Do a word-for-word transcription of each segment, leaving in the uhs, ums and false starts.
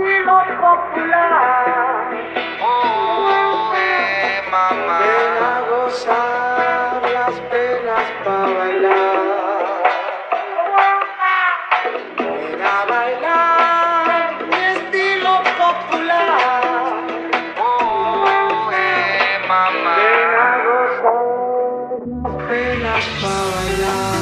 estilo popular. Eh, mamá. Ven a gozar las penas para bailar. Ven a bailar mi estilo popular. Eh, mamá. Ven a gozar las penas para bailar.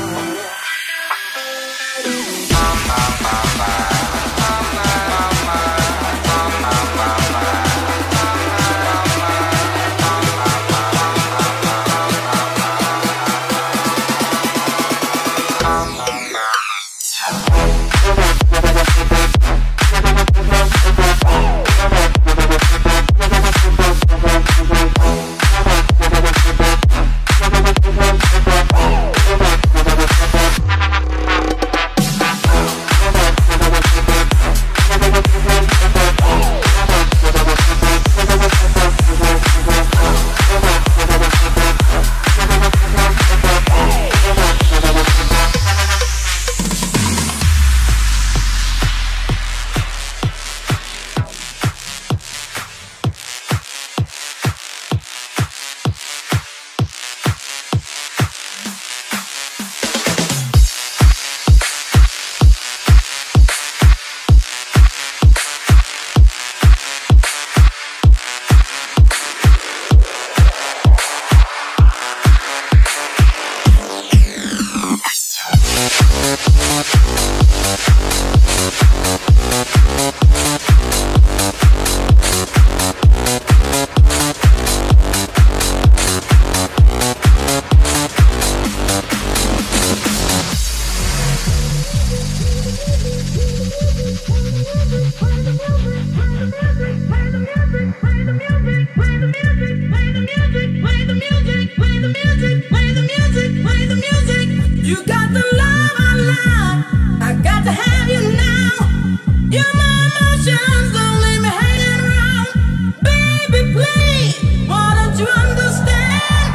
You got the love I love. I got to have you now. You're my emotions, don't leave me hanging around. Baby, please, why don't you understand?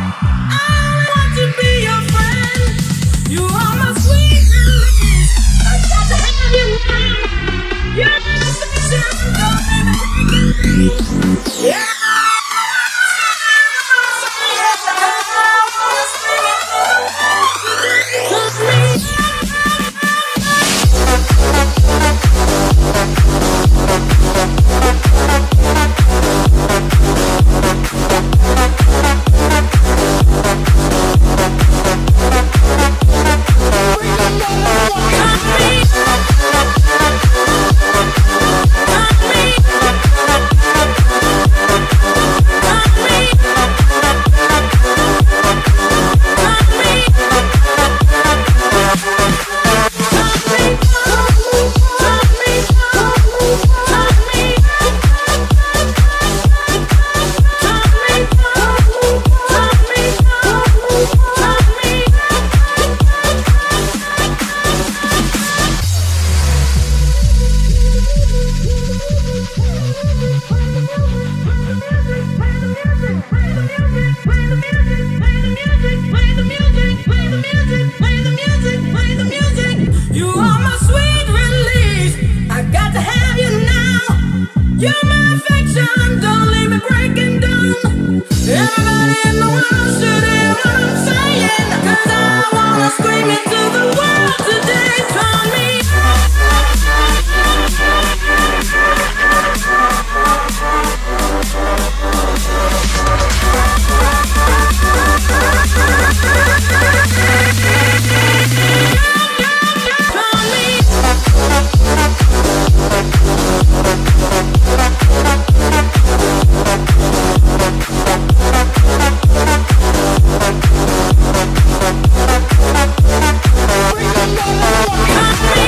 I want to be your friend. You are my sweet release. I got to have you now. You're my emotions, don't leave me hanging around. Yeah. You are my sweet release. I got to have you now. You're my affection, don't leave me breaking down. Everybody in the world should hear what I'm saying, 'cause I wanna scream it to the world today. Turn me come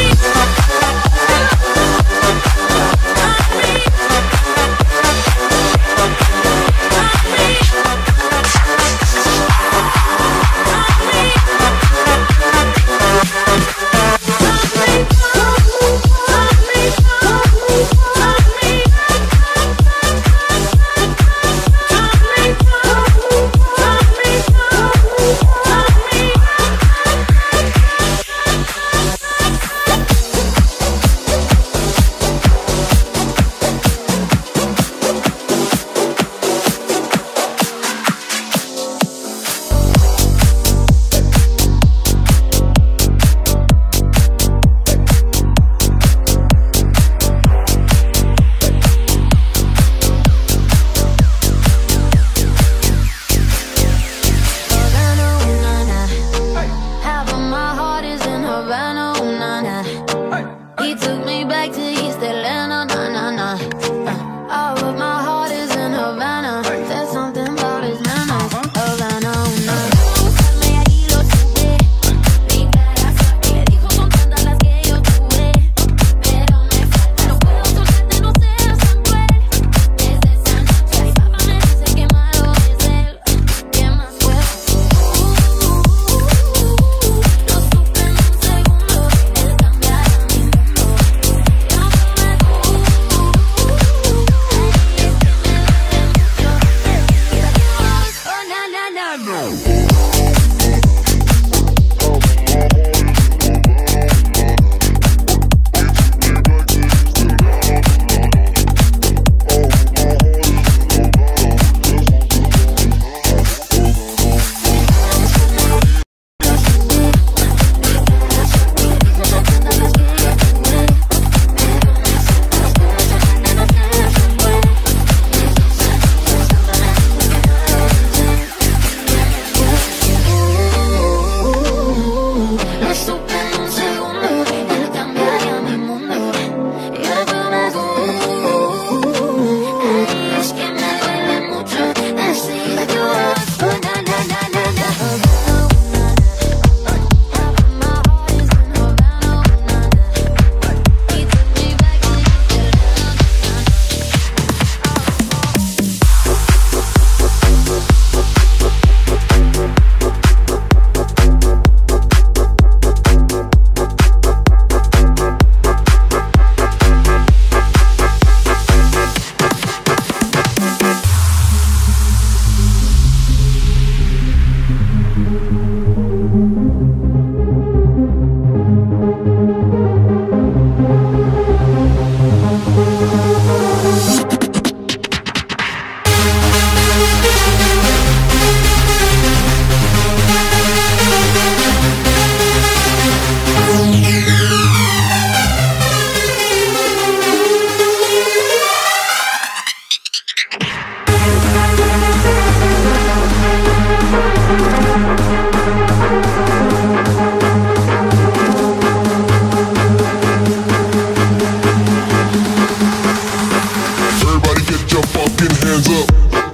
hands up.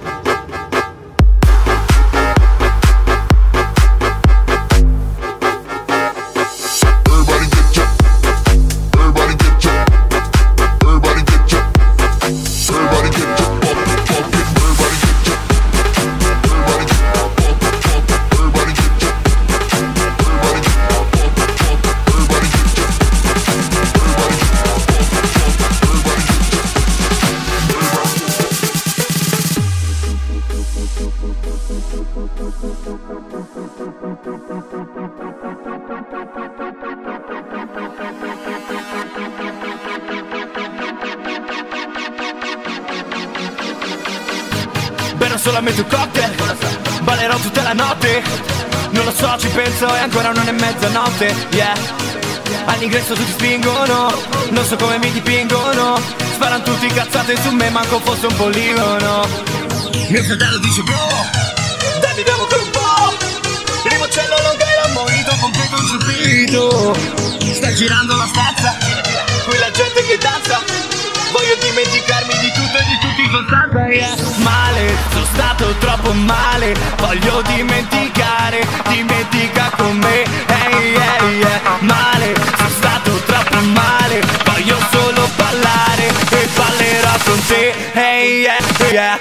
Berrò solamente un cocktail, ballerò tutta la notte. Non lo so, ci penso e ancora non è mezzanotte, yeah. All'ingresso tutti spingono, non so come mi dipingono. Sparano tutti cazzate su me, manco fosse un poligono. Mio fratello dice bro, dai beviamo con un po'. Limoncello longa e la mojito completo un subito. Sta girando la stanza, qui la gente che danza. Voglio dimenticarmi di tutto e di tutti con tanta yeah. Male, sono stato troppo male. Voglio dimenticare, dimentica con me, hey, hey, yeah. Male, sono stato troppo male. Voglio solo ballare e ballerò con te, hey, yeah, yeah.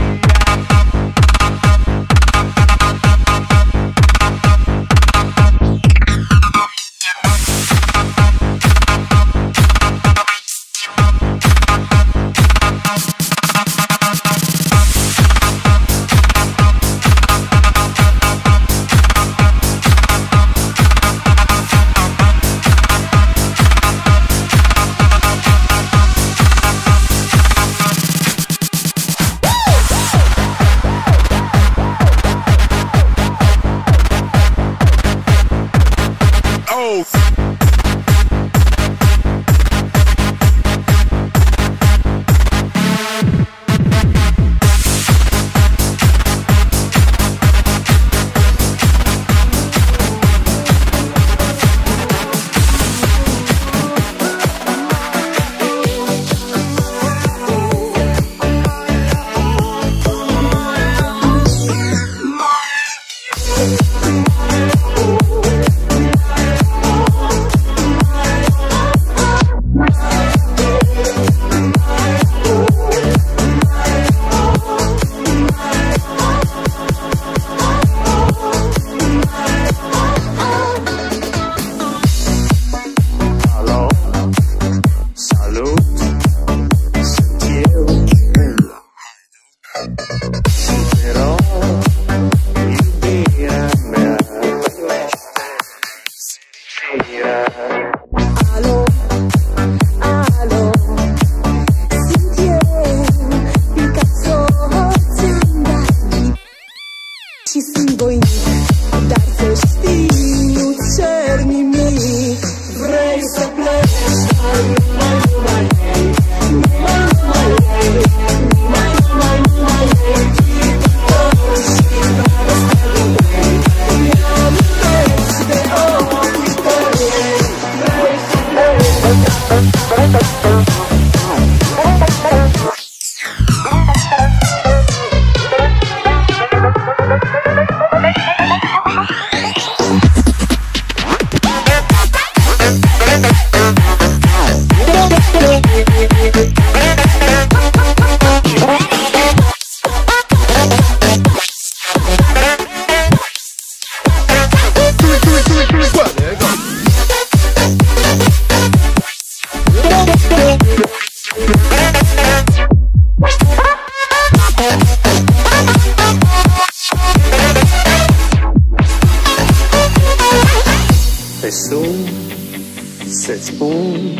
Cette spoon,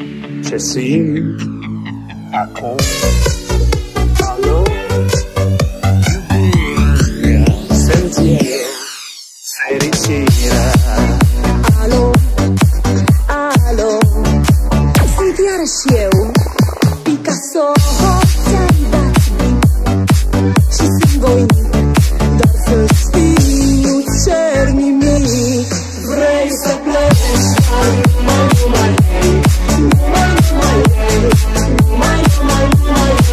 je suis à con. Allo, sentiero, fericina. Alo, alo, sentiare eu, Picasso, sandacni, și sunt voinic, dar să știi, nu cer nimic. Vrei să pleci, dar nu mai, nu mai, nu mai, nu mai, nu mai, nu mai, nu mai, nu mai.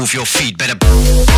move your feet, better